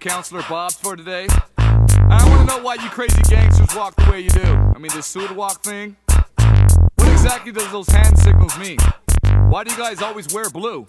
Counselor Bob's for today. I want to know why you crazy gangsters walk the way you do. I mean, this Sur Walk thing. What exactly does those hand signals mean? Why do you guys always wear blue?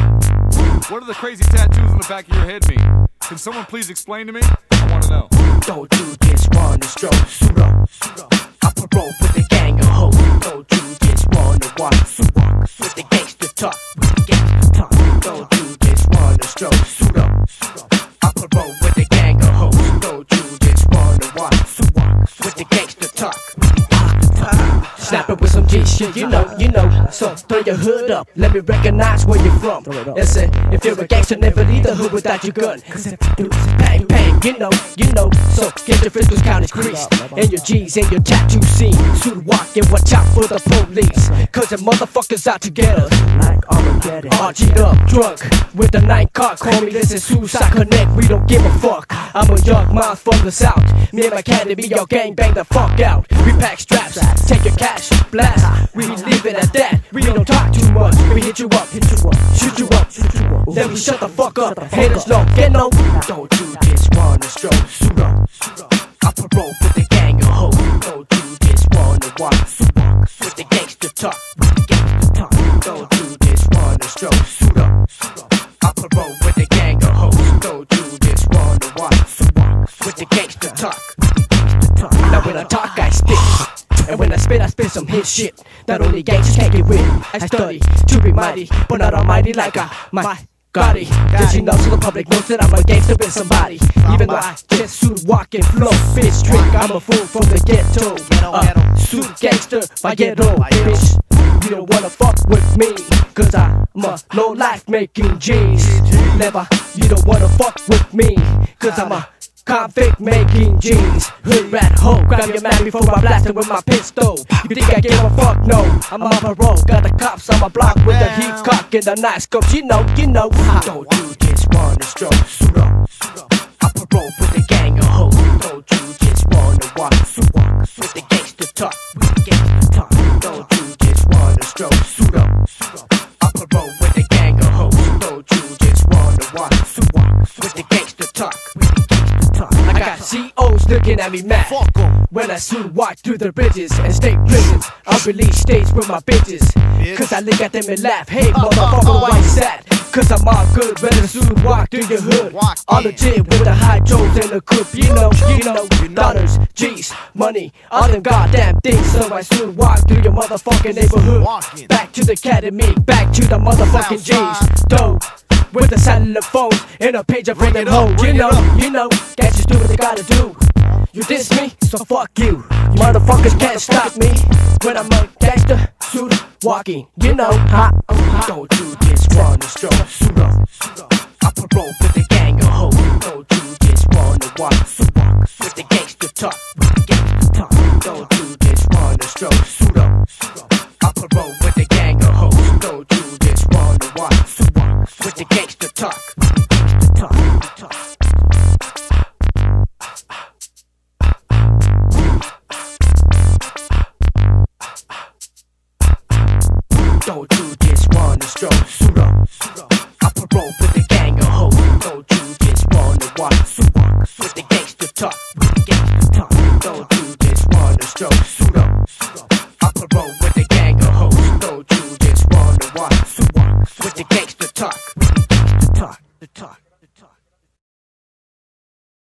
What do the crazy tattoos on the back of your head mean? Can someone please explain to me? I want to know. Don't you just wanna stroll, Sur Walk. I parole with the gang of hoes. Don't you just wanna walk, Sur Walk. With the gangster talk, with the gangster talk. Don't you just wanna stroll, Sur Walk. I parole with the gang of hoes. Don't you just wanna walk, Sur Walk. With the gangster talk, with the gangster talk. Snap it with some G shit, you know. So throw your hood up, let me recognize where you're from. And say, if you're a gangster, never leave the hood without your gun. Cause if you do, it's bang, bang, you know. So get your fiscals counted creased, and your G's and your tattoo scene. Sur Walk and watch out for the police, cause the motherfuckers out to get us. Like Armageddon. RG'd up, drunk, with the night car. Call me, this is Suicide Connect, we don't give a fuck. I'm a young mouth from the south. Me and my academy, your gang bang the fuck out. We pack straps, take your cash, blast. We leave it at that, we don't talk too much. We hit you up, shoot you up, then we shut the fuck up. Haters know, get no. Don't you just wanna stroll, Sur Walk. I parole with the gang of hoes. Don't you just wanna walk, Sur Walk. With the gangster talk, with the gangster talk. Don't you just wanna stroll, Sur Walk. I parole with the gang of hoes. Don't you just wanna walk, Sur Walk. With the gangster talk, with the gangster talk. Now when I talk, I spit. And when I spit some hit shit that only gangsters can't get rid. I study to be mighty, but not almighty like my Gotti. Did you know so the public knows that I'm a gangster with somebody? Even though I just Sur Walk and flow, bitch trick, I'm a fool from the ghetto. Sur gangster, my ghetto, bitch. You don't wanna fuck with me, cause I'm a low life making G's. Never, you don't wanna fuck with me, cause I'm a convict making G's. Hood rat hoe, grab your man before I blast it with my pistol. You think I give a fuck? No, I'm on parole. Got the cops on my block with the heat cock and the nice scopes. You know. Don't you just wanna stroll, Sur Walk. I parole with the gang of hoes. Don't you just wanna walk, Sur Walk. With the gangster talk, with the gangster talk. Don't you just wanna stroll, Sur Walk. I parole with the gang of hoes. Don't you just wanna walk, Sur Walk. With the gangster talk, with the gangster talk. I got COs looking at me mad when I Sur Walk through the bridges and state prisons. I'll release states with my bitches, cause I look at them and laugh. Hey motherfucker, why you sad? Cause I'm all good, better Sur Walk through your hood. All legit with the hydros and the coupe. You know, dollars, G's, money, all them goddamn things. So I Sur Walk through your motherfucking neighborhood. Back to the academy, back to the motherfucking G's. Dope. With the cellular phones and a pager for them hoes. You know, gangsters do what they gotta do. You diss me, so fuck you. You motherfuckers can't stop me when I'm a gangster, Sur Walking. You know, don't you just wanna stroll, Sur Walk. I parole with the gang of hoes. Don't you just wanna walk, Sur Walk. With the gangster talk, with the gangster talk. Don't you just wanna stroll, Sur Walk. I parole with the gang of hoes. Don't you just wanna walk, Sur Walk. With the gangster talk.